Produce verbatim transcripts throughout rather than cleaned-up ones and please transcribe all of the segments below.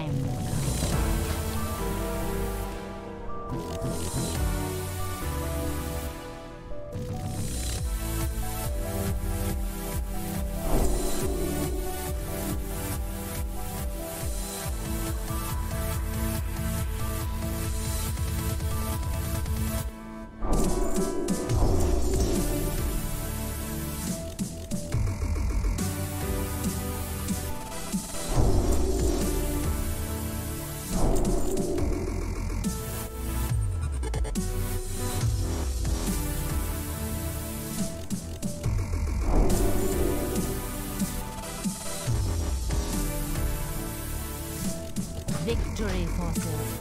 time will come. Victory forces.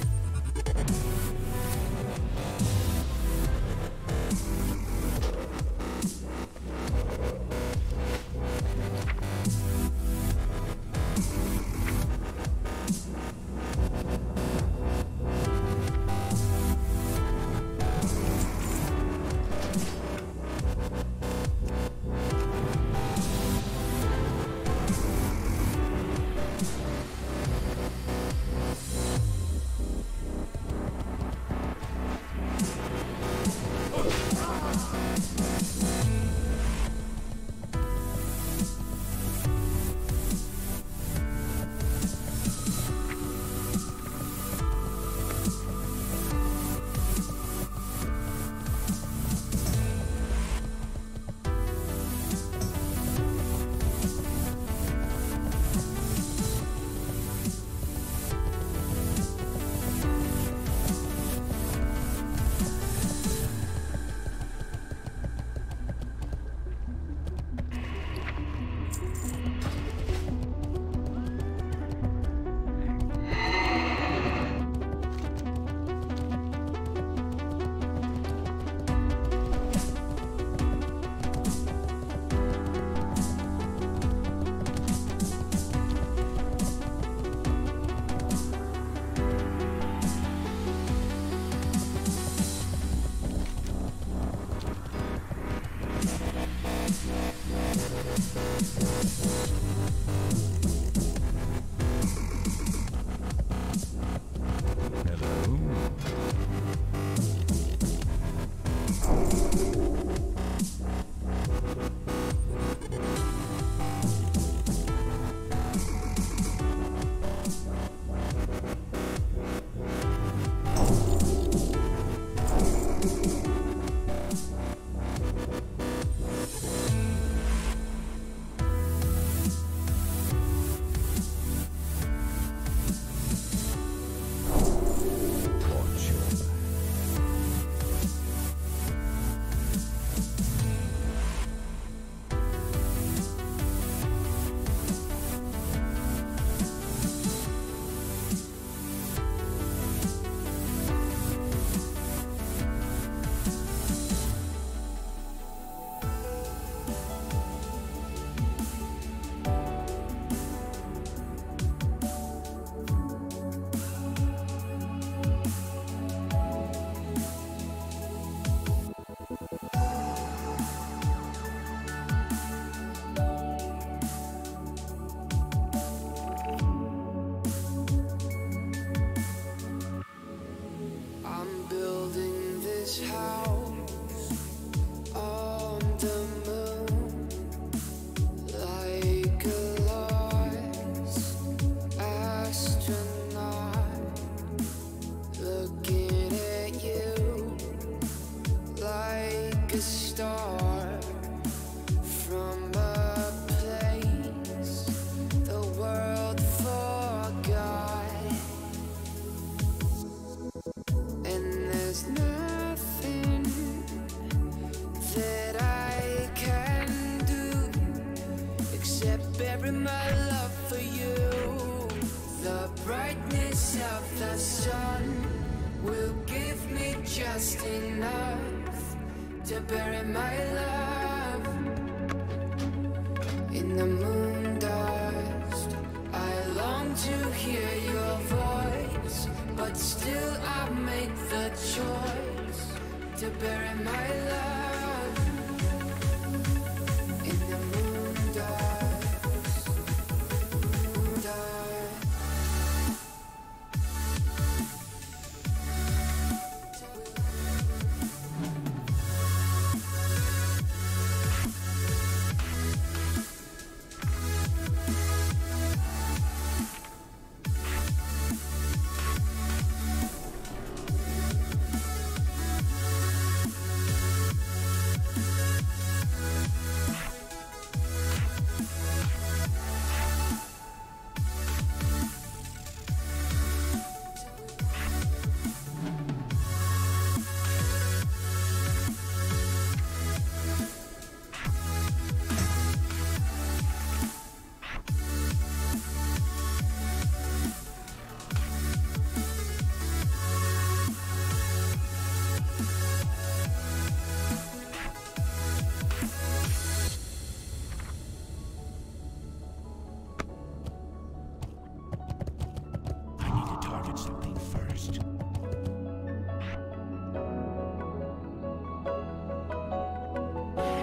Bury my love for you. The brightness of the sun will give me just enough to bury my love. In the moon dust, I long to hear your voice, but still I make the choice to bury my love. In the moon dust, moon dust.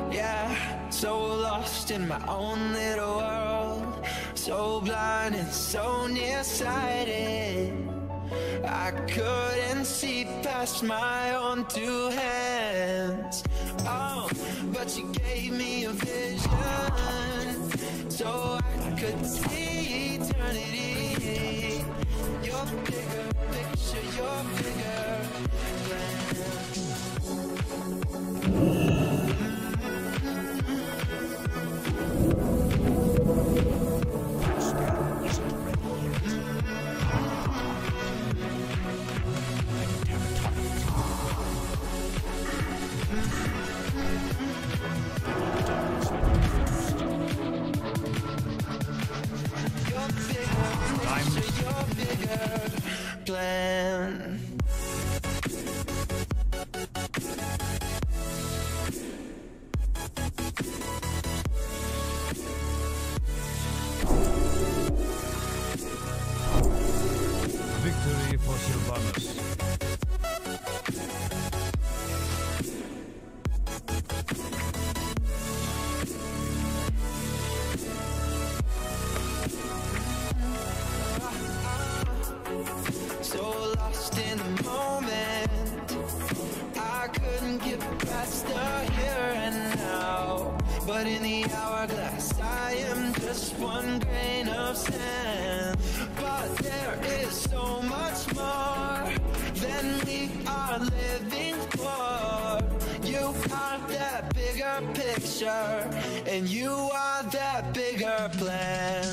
Yeah, so lost in my own little world, so blind and so nearsighted, I couldn't see past my own two hands. Oh, but you gave me a vision so I could see eternity. You're bigger picture, you're bigger plan. Victory for Sylvanus. So lost in the moment, I couldn't get past the here and now. But in the hourglass, I am just one grain of sand. But there is so much more than we are living for. You are that bigger picture, and you are that bigger plan.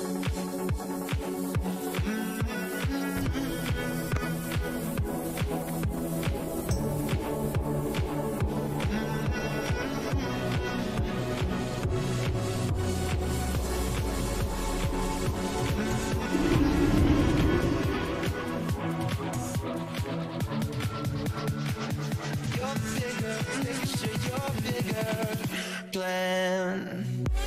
Plan.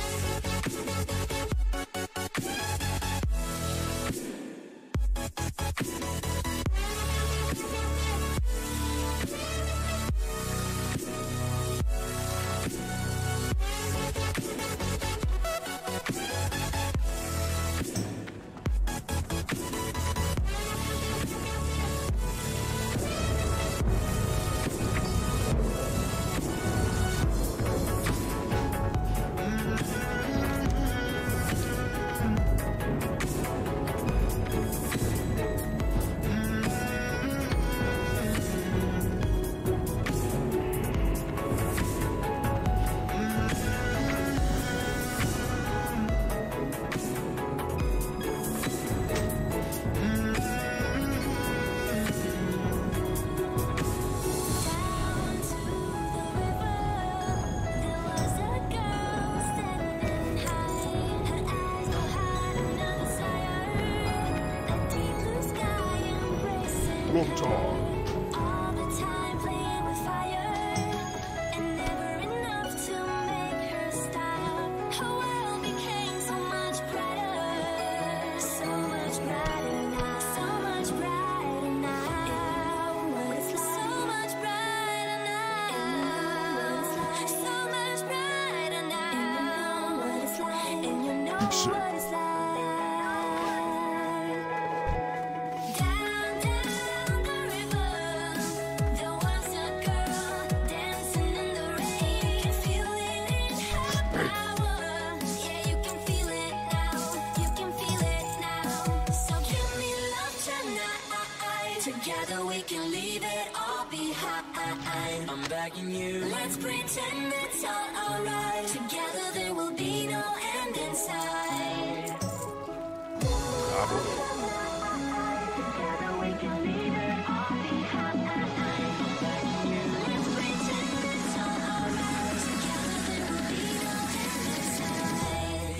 All the time playing with fire, and never enough to make her stop. Her world became so much brighter, so much brighter now, so much brighter now. It's like so much brighter now, so much brighter now. It's like, and you know what it's like. Together we can leave it all behind. I'm begging you, let's pretend it's all alright. Together there will be no end in sight. Together we can leave it all behind. I'm begging you, let's pretend it's all alright. Together there will be no end in sight.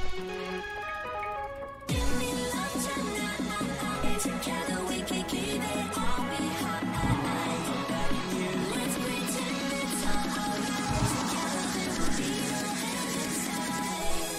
Give me love tonight. Together we can keep it all behind. Let's pretend it's all alright. Together there will be no end in sight.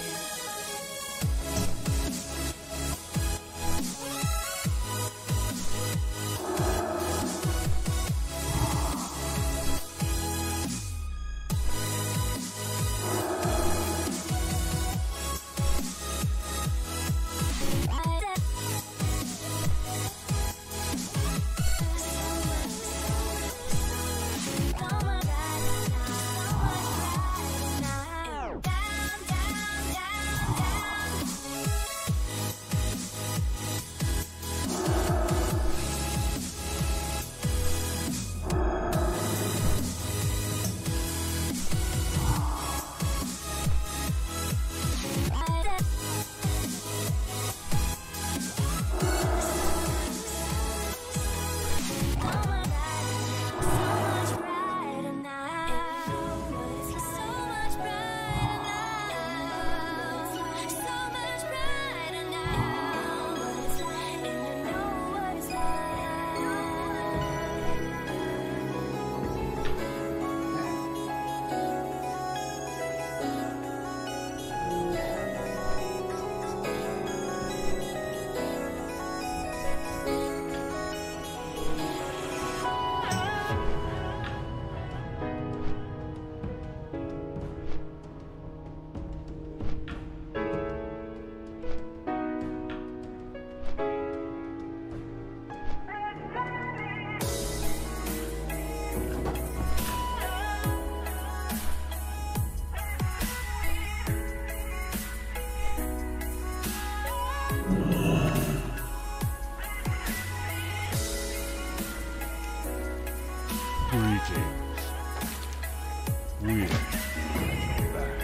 Greetings. We're back.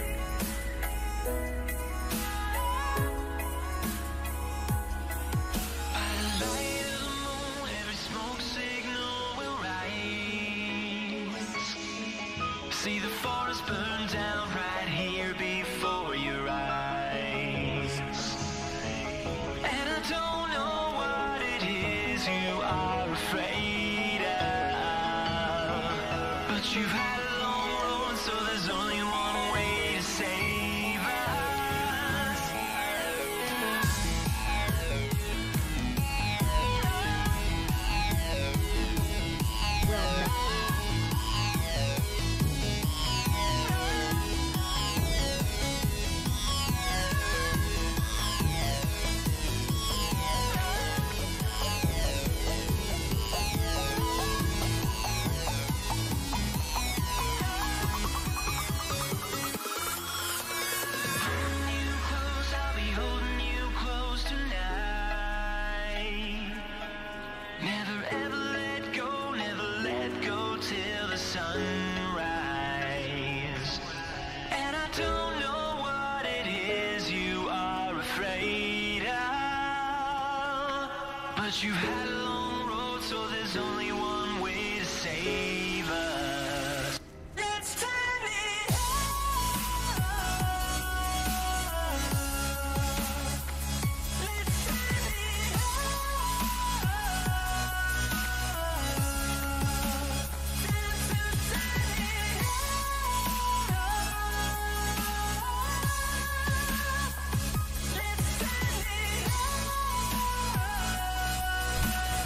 By the light of the moon, every smoke signal will rise. See the forest burn down right here before your eyes. And I don't know what it is you are afraid of, but you've had a long road, so there's only one way to save us. But you've had a long road, so there's only one way to save us. Let's turn it on. Let's turn it on. Time to turn it on. Let's turn it on.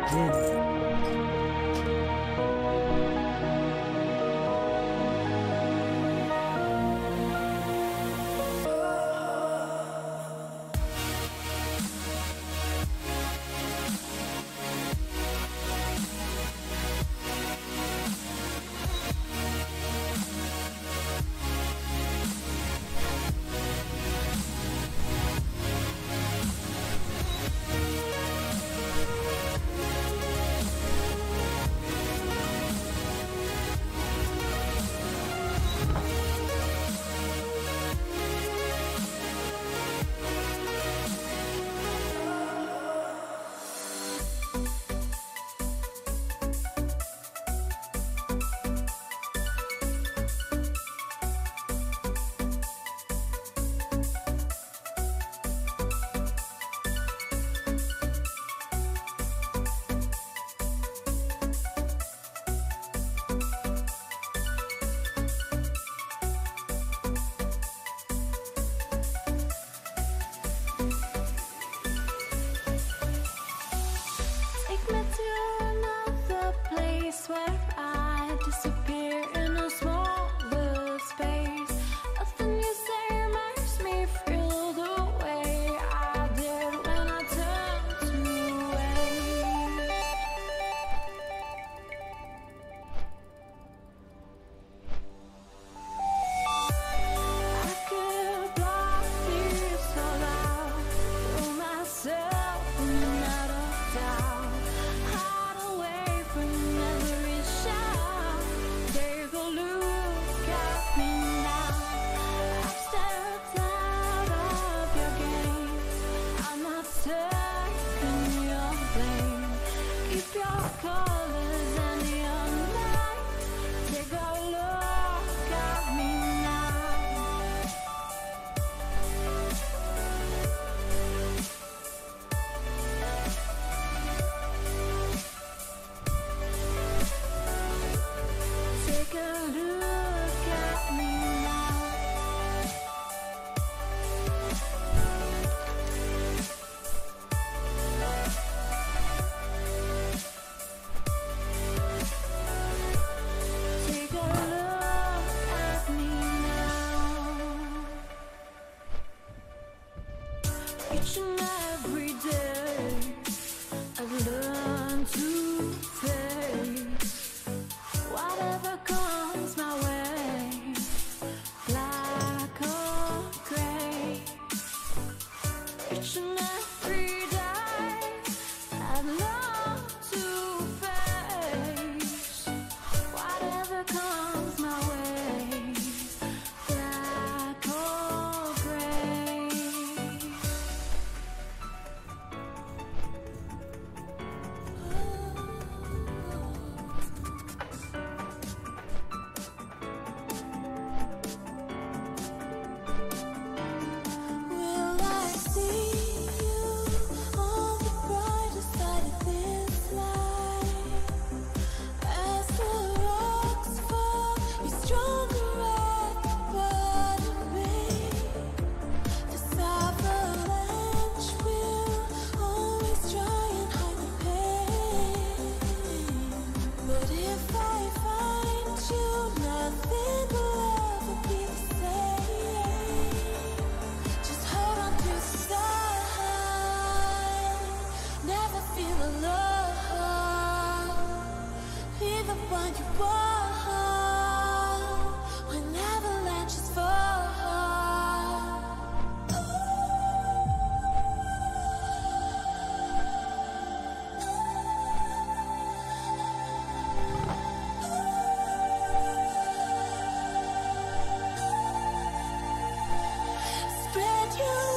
Each and every day I've learned to face whatever comes my way, black or gray. Each and every day I've learned to face whatever comes my way, black or gray. Will I see you on the brighter side of this life? As the rocks fall, you're stronger at the bottom, babe. This avalanche will always try and hide the pain. But if I find you, nothing will ever be the same. Just hold on to the side, never feel alone. Be the one you want when avalanches fall. Spread your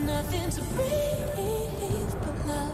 nothing to breathe but love.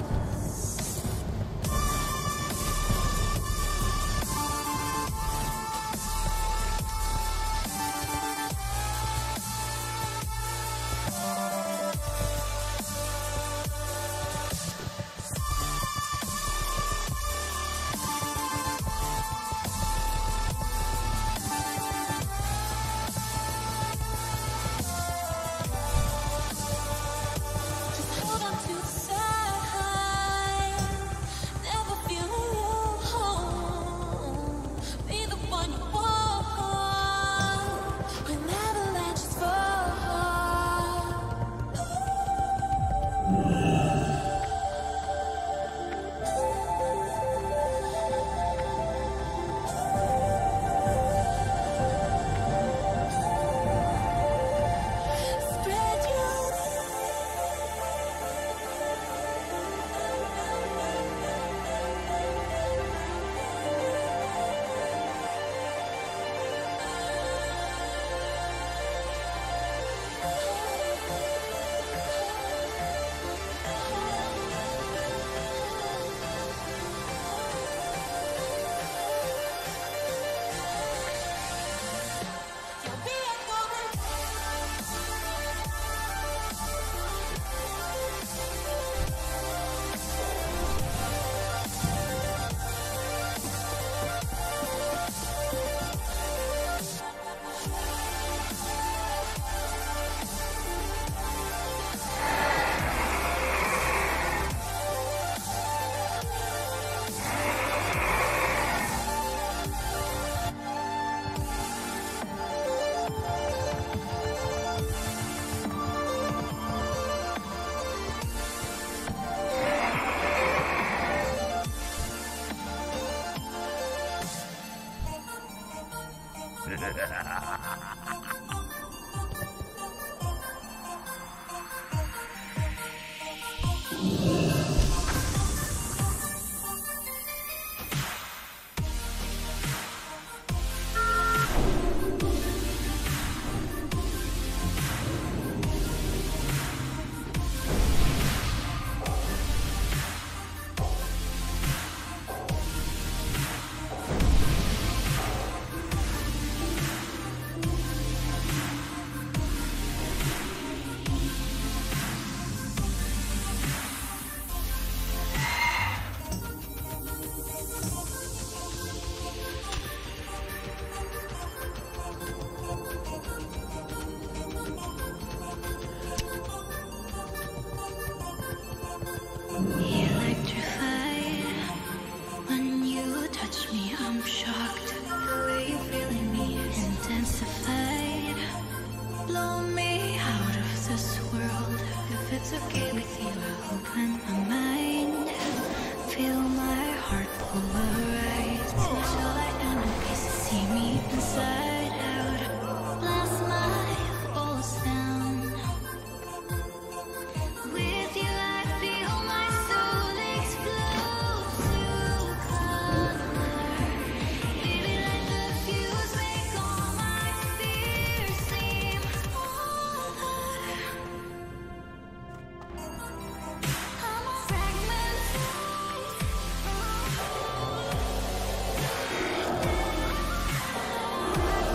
Fragments.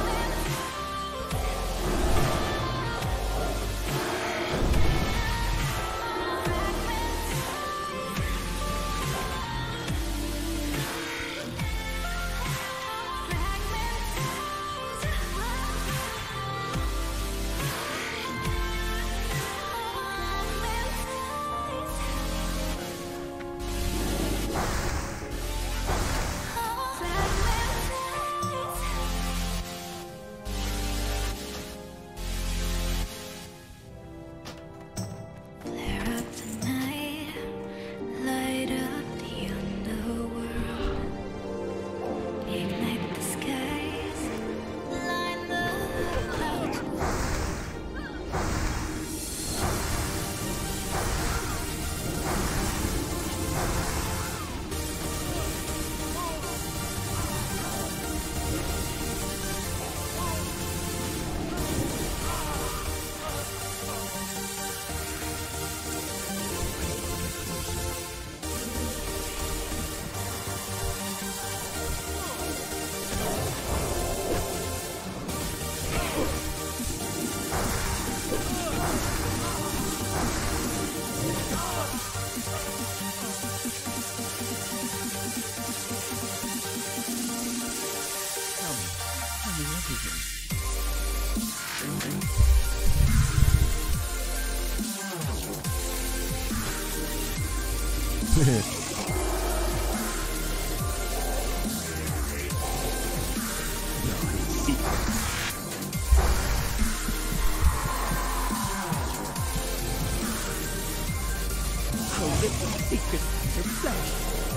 Prolific secrets in your flesh.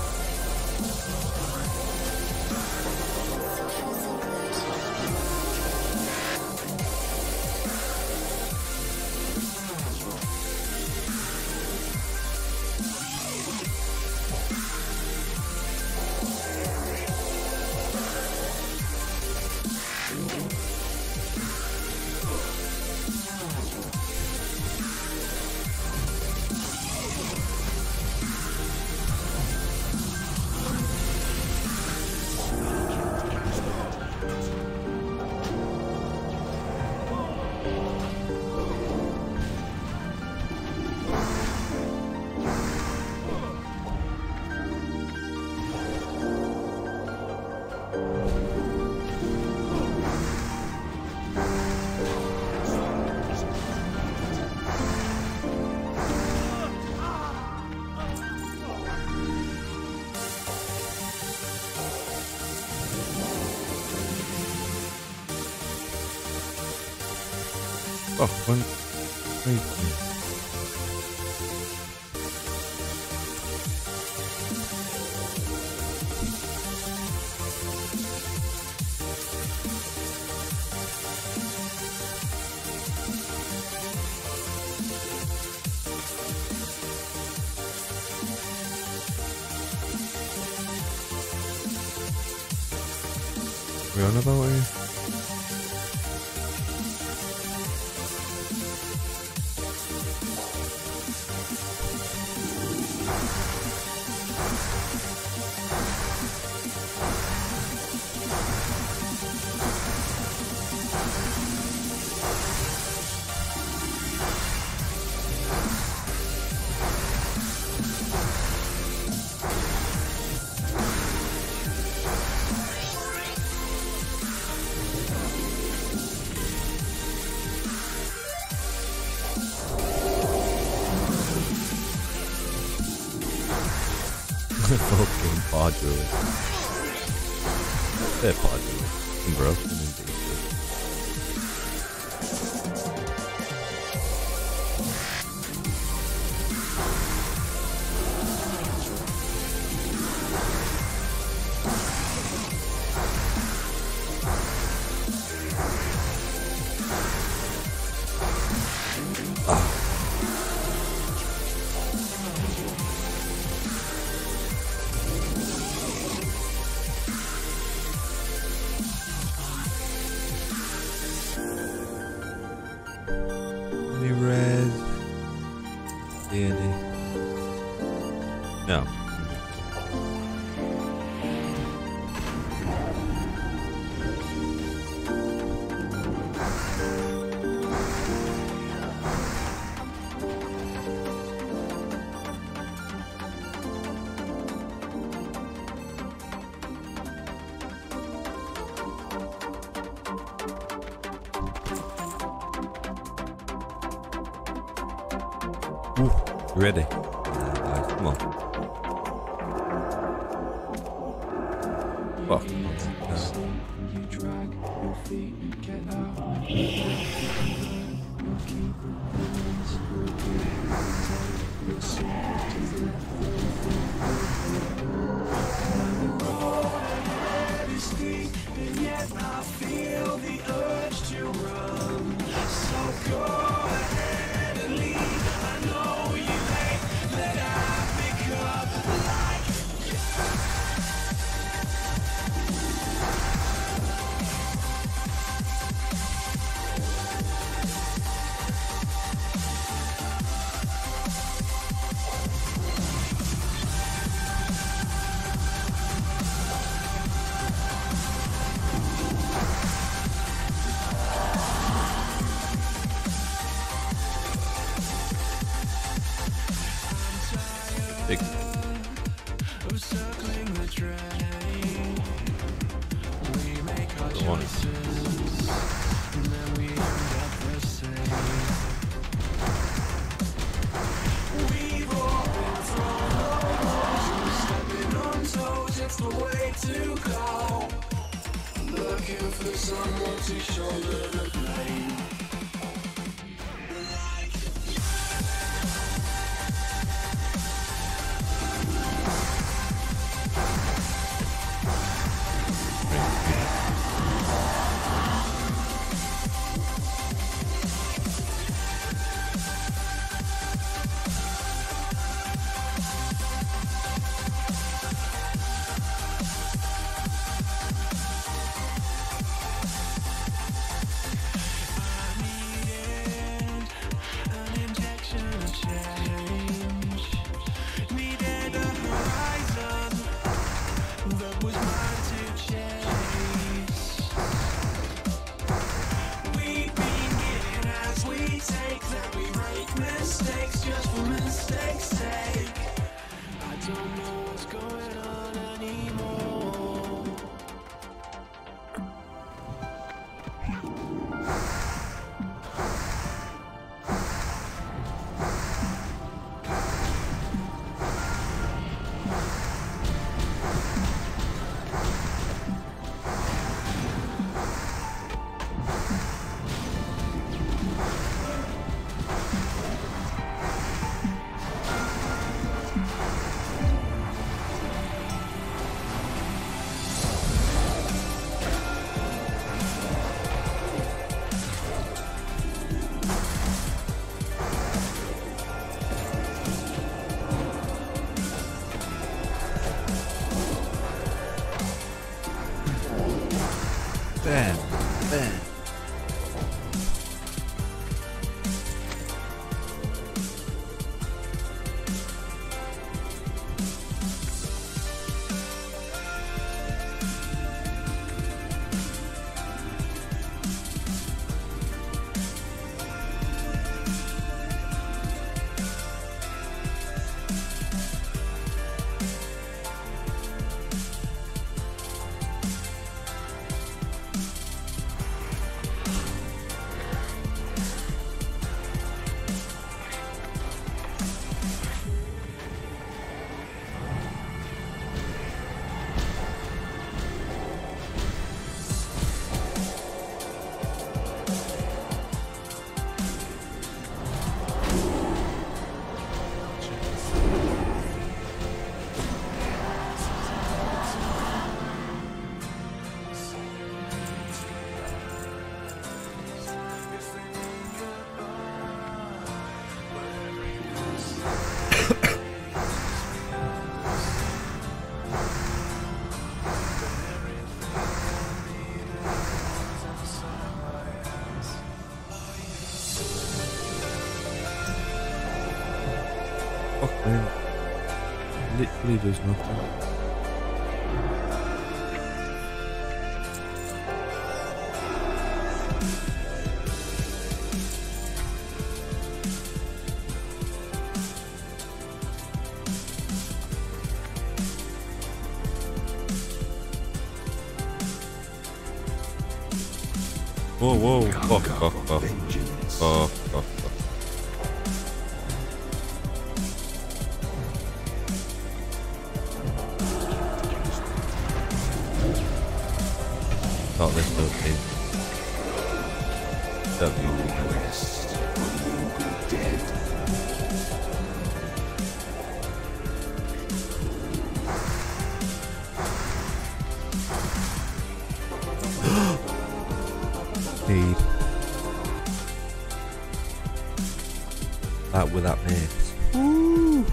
Oh, one. Wait. We on about here? Fucking Padre. That Padre. Broken and dangerous. Any red? Any? No. Ooh, ready. Guys, come on. Fuck. You drag your feet, get out. You'll keep this your secret is left. And yet I feel the urge to run. So go ahead and leave. I know you hate that I pick up like Big. of circling the train. We make our Go on. choices, and then we end up the same. We've all been thrown to go. Looking for someone to shoulder the blame. Bam, bam. Fuck man. Literally does nothing. Whoa, whoa, fuck, fuck, fuck, fuck, fuck, fuck. Thought this was his W. Need that with that mace. Woo.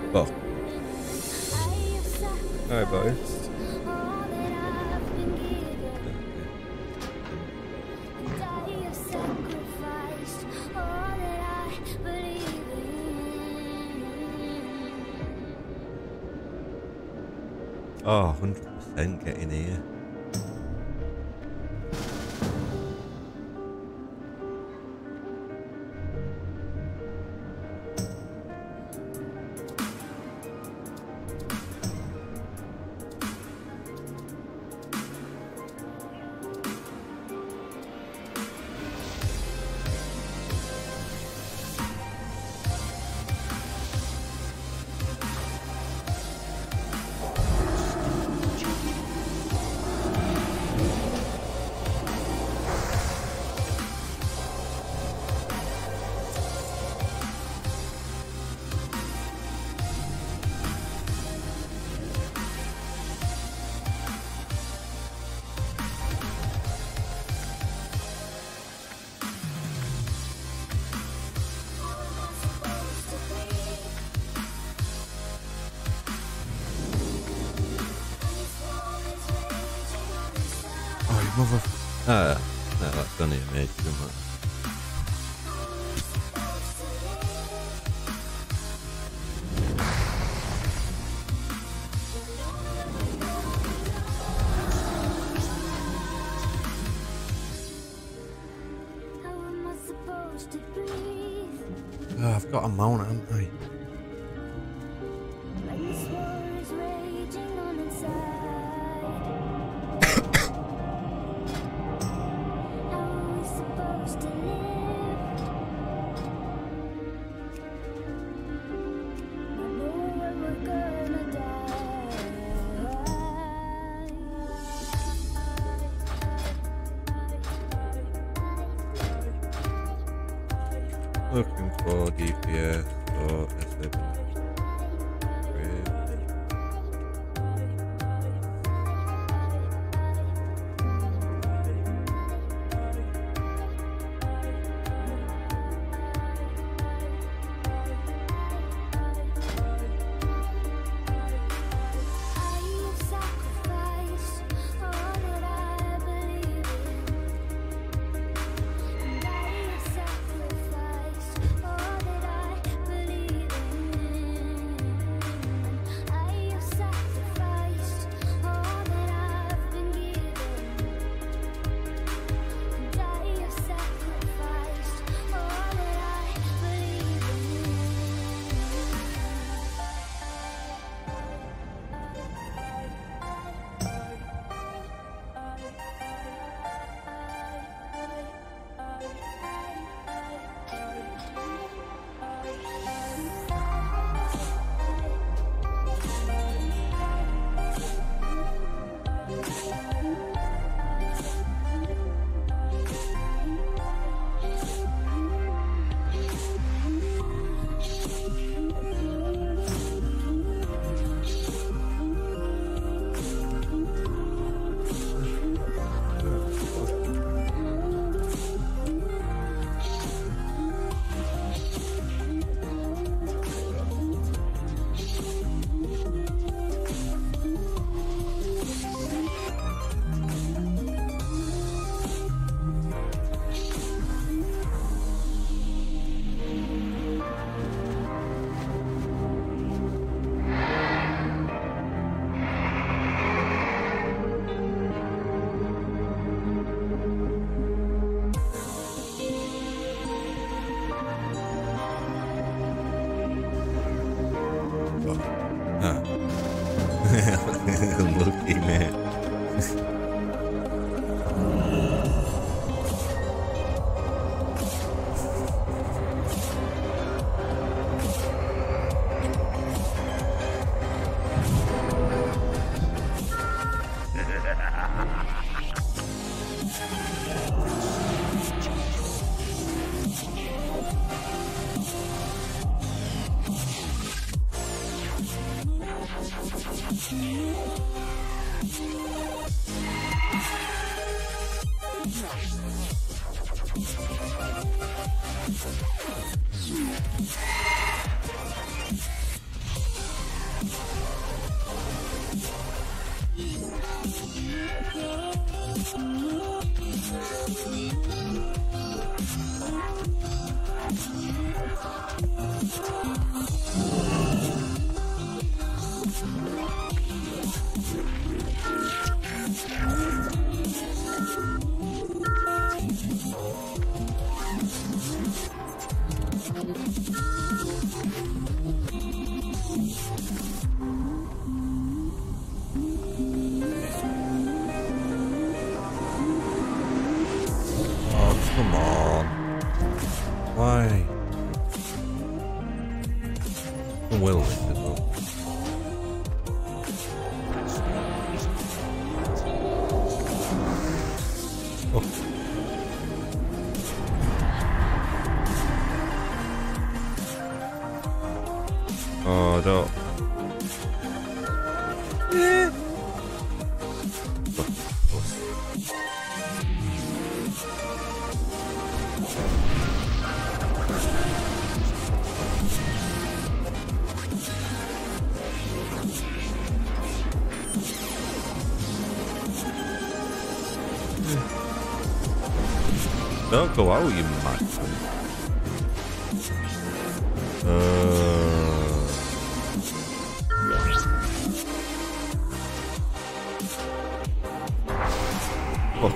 Well. Alright, boys. Oh, one hundred percent getting here. Mother... Ah, no, that's only a mage, isn't it? Oh, I've got a mount, haven't I? Looking for D P S or S A P. Lucky man. Come on. Why? Will it as well? Oh. Oh, don't. Yeah. Don't go out, you mad. Uh. Oh.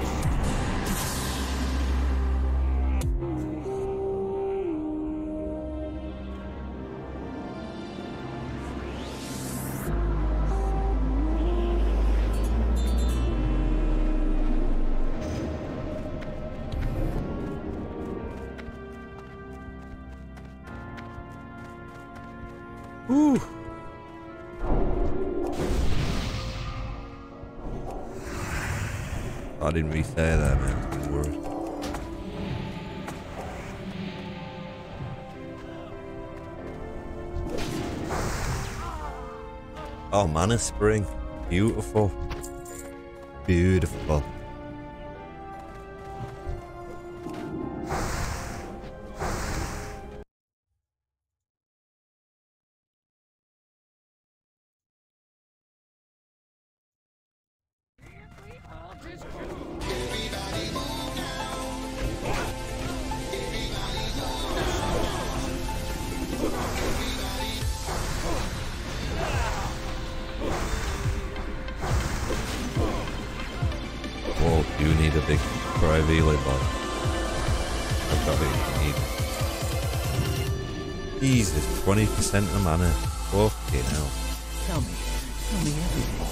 Ooh. I didn't really say that, man. I was worried. Oh, mana spring. Beautiful. Beautiful. Oh, you need a big Privile bot. I've got it if you need it. Jesus, twenty percent of mana. Fucking hell. Tell me. Tell me everything.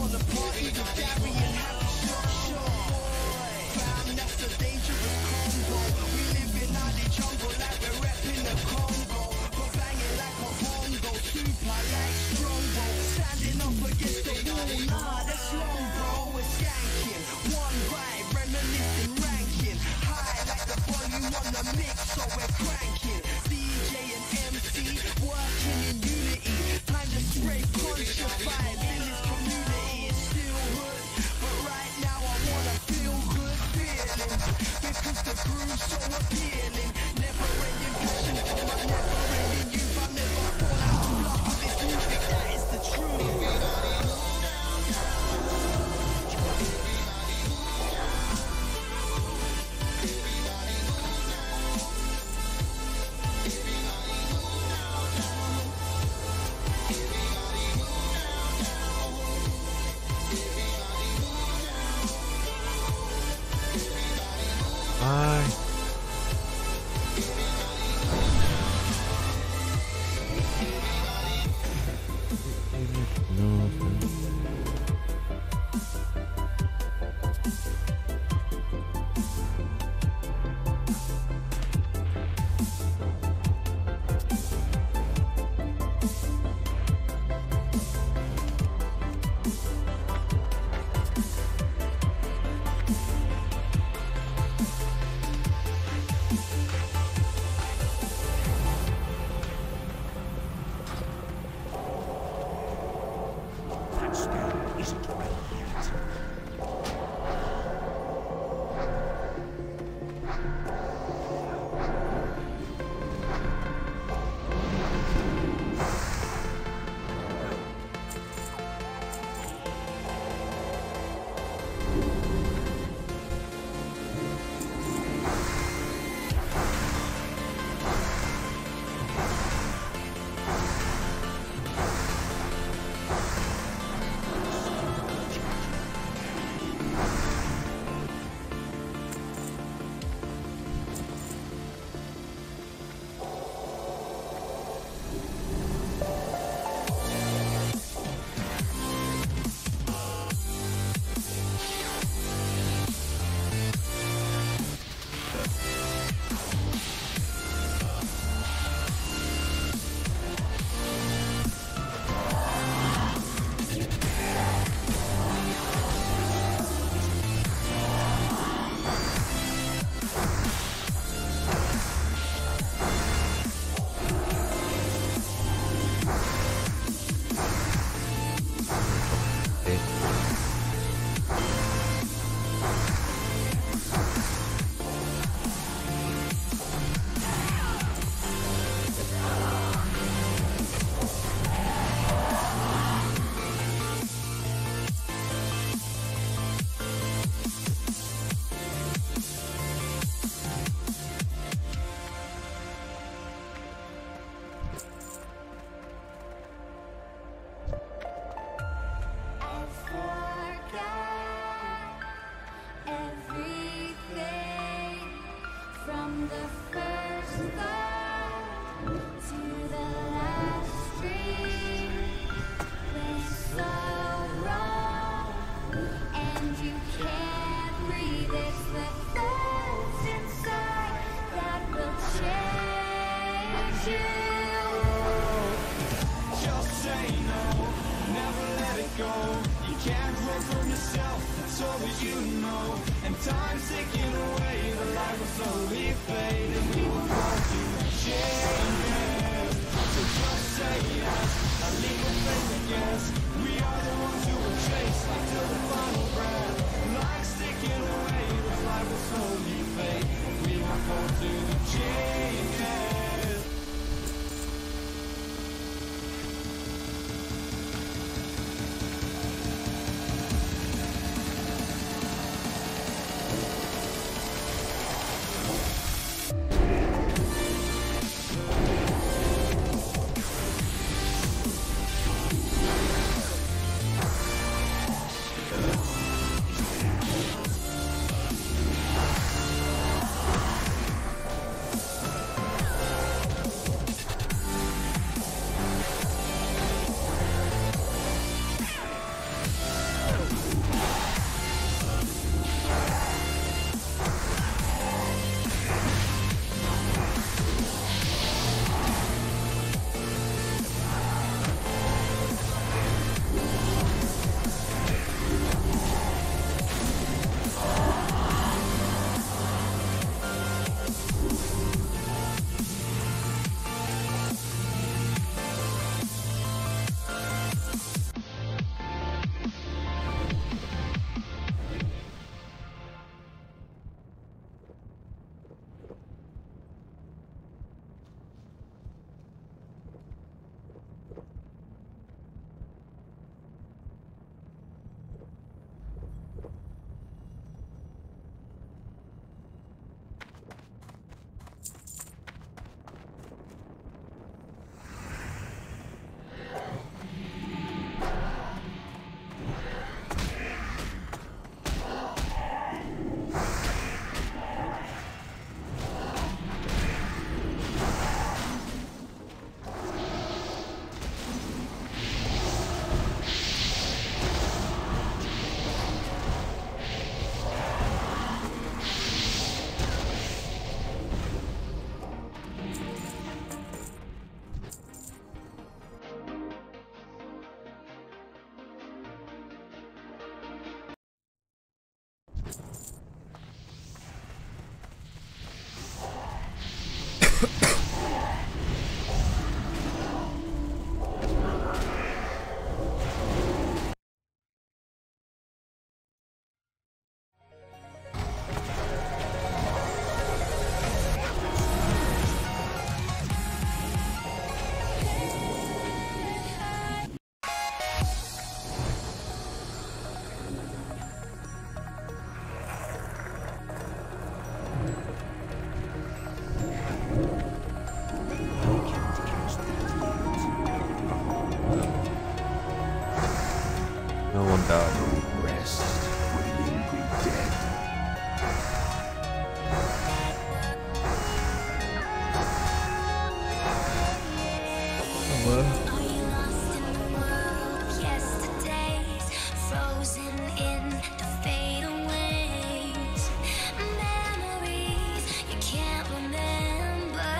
wanna party with Gary and have a shot, shot. Fam, that's a dangerous combo. We live in the jungle like we're repping the Congo. But banging like a bongo, super like Strongbow. Standing up against the wall, nah, that's long, bro. We're skanking, one vibe, reminiscing, ranking. High like the volume on the mix, so we're cranking. D J and M C, working in unity. Time to spray conscious vibes in this community. It's still hood, but right now I wanna feel good feelings. Because the groove's so appealing. Never ending passion for my never ending youth. I never fall out of love with this music, that is the truth. Bye. Time's ticking away, the light will slowly fade, and we will go to change. So just say yes, I leave a faith against. We are the ones who will chase like till the final breath. Light's ticking away, the light will slowly fade, and we will go to the changes. No one died. Rest where the angry dead. Hello. Are you lost in the world of yesterdays, frozen in the fadeaways, memories you can't remember?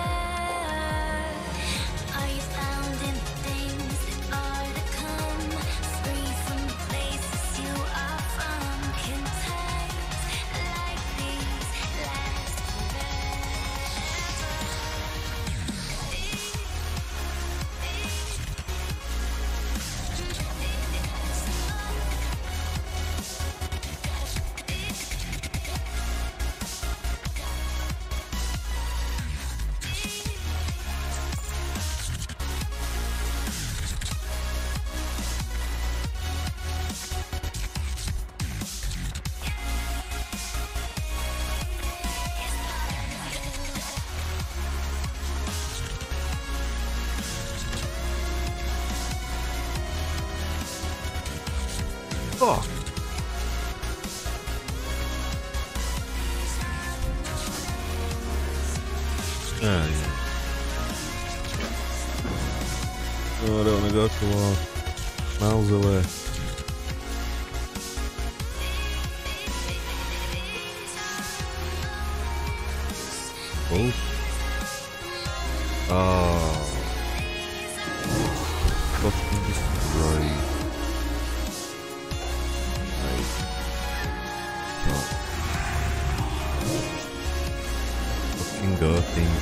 Are you found in the things that are to come, free from the places you are from? Can times like these last Fuck. Ah, yeah. Oh, I don't want to go too far. Miles away. Oh. Oh. Fucking destroyed. Fucking go thing.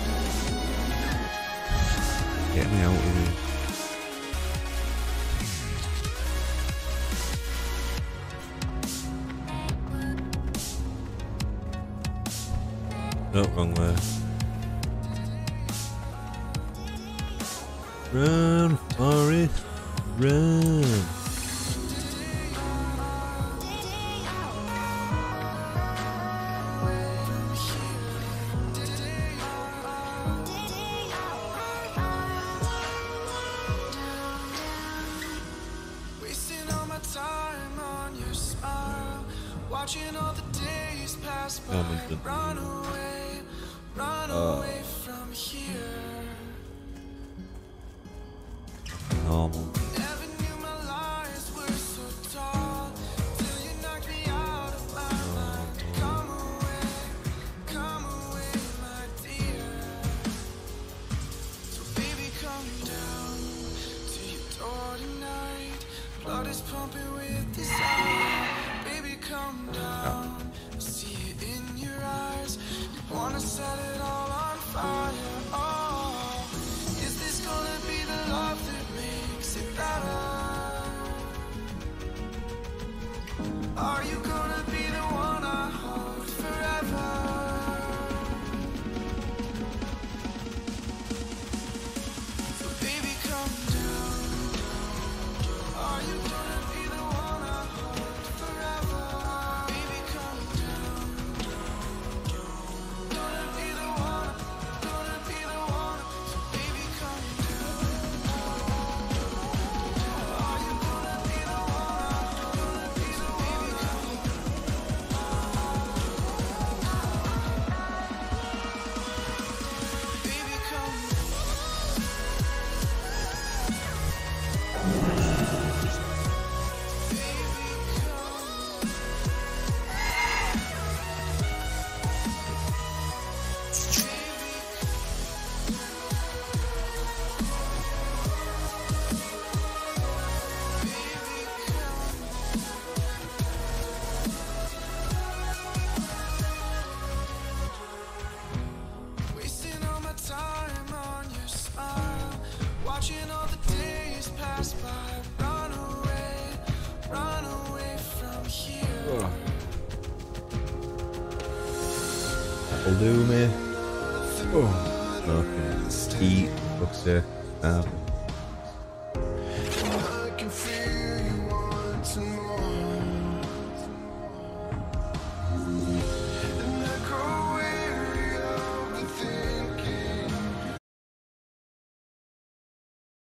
Get me out of here. No, wrong way. Run, Forrest, run. Wasting all my time on your smile, watching all the days pass by. Oh my goodness. Run away, run Oh. away from here. Normal. Never knew my lies were so tall till you knocked me out of my mind. Come away, come away, my dear. So baby, come down to your door tonight. Blood is pumping with desire. Baby, come down. I see it in your eyes. You wanna set it all on fire. Oh, is this gonna be the love that makes it better? Are you gonna be the one I hold forever? So baby, come down. Are you gonna be the one I hold forever? Baby, come down. Gonna be the one, gonna be the one. So baby, come down. Are you gonna be the one? Gonna be the baby, come baby, come wasting all my time on your smile, watching all the days pass by. Run away, run away from here. That'll do me. Oh, fucking heat. Fuck's sake. Now. I can feel you want to know.